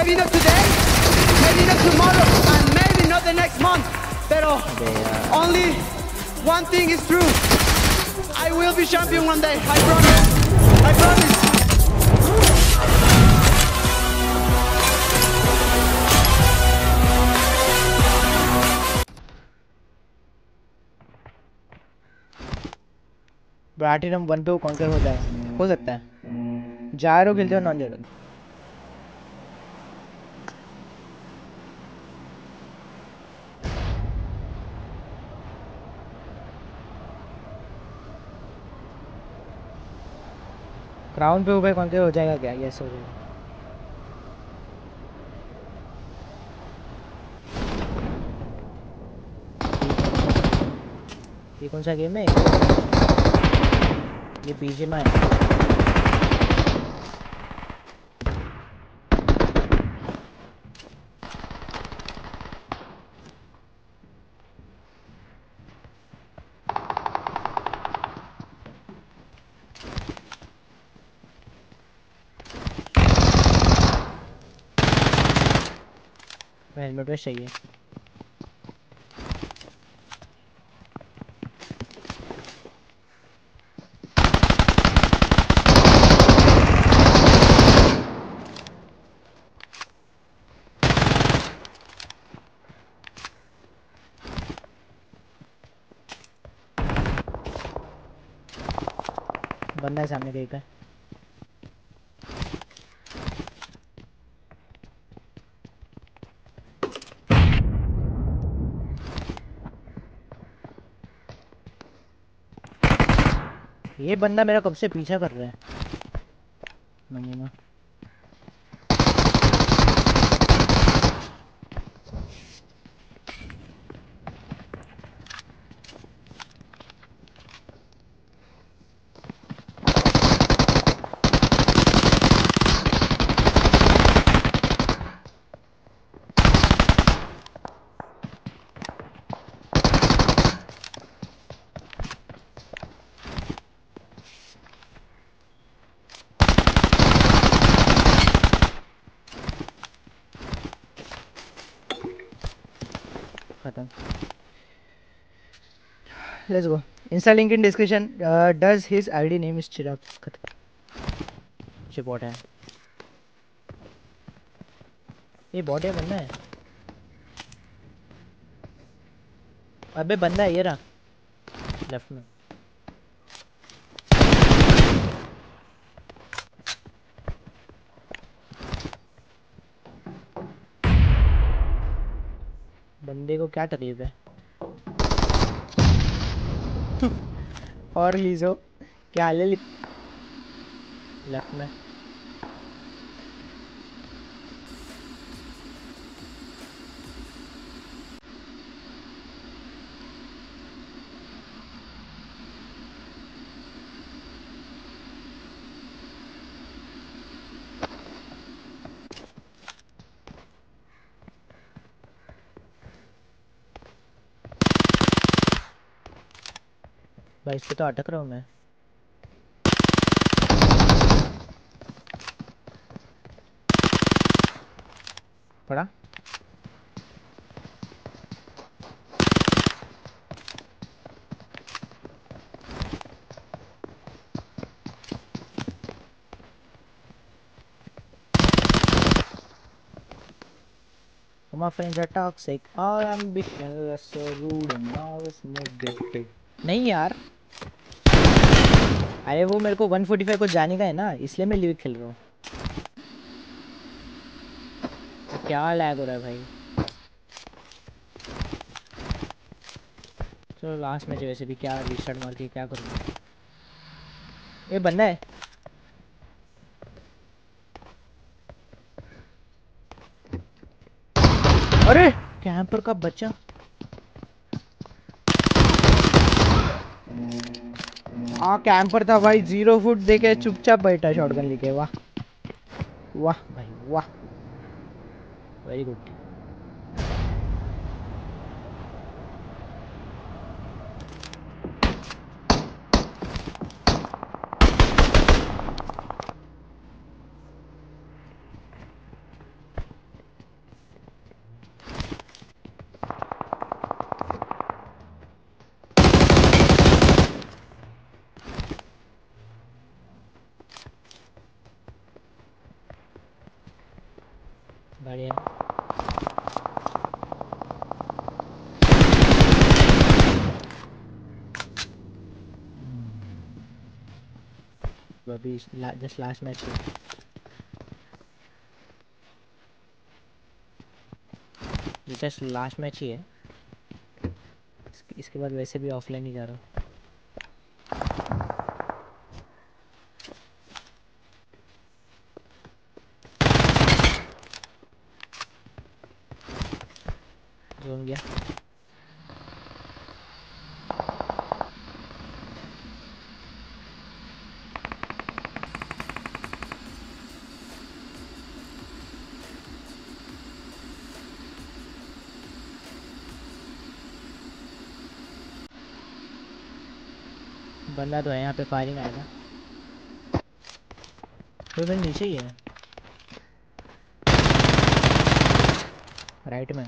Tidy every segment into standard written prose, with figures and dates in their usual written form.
maybe not today, maybe not tomorrow, and maybe not the next month. Pero only one thing is true. I will be champion one day. I promise. I promise. Platinum 1 पे वो conquer हो जाए, हो सकता है। जायरो खेलते हो non जायरो? Crown पे वो भाई कॉन्कर हो जाएगा क्या? यस हो जाएगा। ये कौन सा गेम है? ये बीजीएमआई है। हेलमेट वेस्ट चाहिए। बंदा है सामने कहीं पे। ये बंदा मेरा कब से पीछा कर रहा है। नमूना खत्म। Let's go. Insta link in description. Does his ID name is Chirag? Bot है। ये बॉट है बंदा है? अबे बंदा है, ये रहा लेफ्ट में। बंदे को क्या तकलीफ है? और लीजो क्या हाल है? लेफ्ट में भाई, इस पे तो अटक रहा हूँ मैं। पड़ा My friends are toxic, all ambitionless, so rude and always negative. नहीं यार, अरे वो मेरे को 145 को जाने का है ना, इसलिए मैं लिविक खेल रहा हूँ। तो क्या लैग हो रहा है भाई? चलो लास्ट मैच वैसे भी क्या रिस्टार्ट मार के क्या करूँगा। ये बंदा है। अरे कैंपर का बच्चा। हाँ कैंपर था भाई, 0 फुट देके चुपचाप बैठा शॉटगन लेके। वाह वाह भाई वाह, वेरी गुड। बढ़िया। अभी जस्ट लास्ट मैच ये जस्ट लास्ट मैच ही है। इसके बाद वैसे भी ऑफलाइन ही जा रहा हूँ। जोन गया। बंदा तो है यहाँ पे, फायरिंग आएगा। कोई बंदा नीचे ही है, राइट में।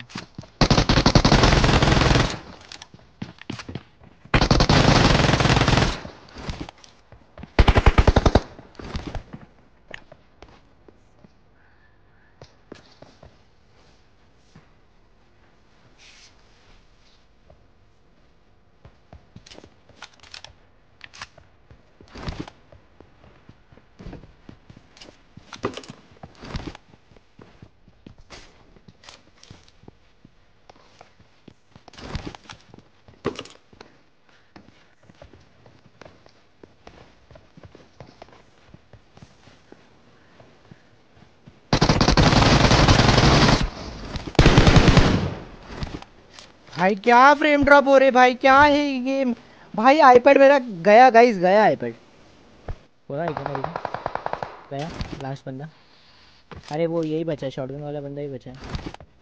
भाई क्या फ्रेम ड्रॉप हो रहे भाई, क्या है ये गेम भाई। आईपैड मेरा गया गाइस, गया आईपैड पूरा एकदम गया। लास्ट बंदा, अरे वो यही बचा है, शॉटगन वाला बंदा ही बचा है।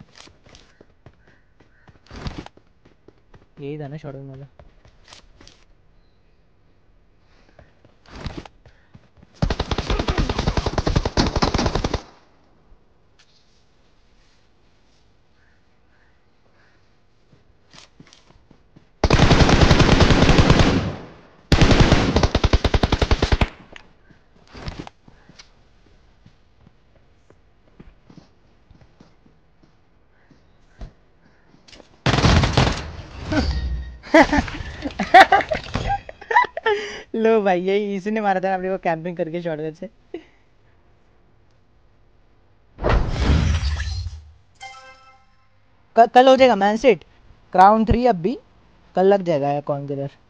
यही था ना शॉटगन वाला। लो भाई, यही इसी ने मारा था अपने को कैंपिंग करके शॉटगन से। कल हो जाएगा मैन सेट क्राउन 3 अब भी, कल लग जाएगा कॉन्करर।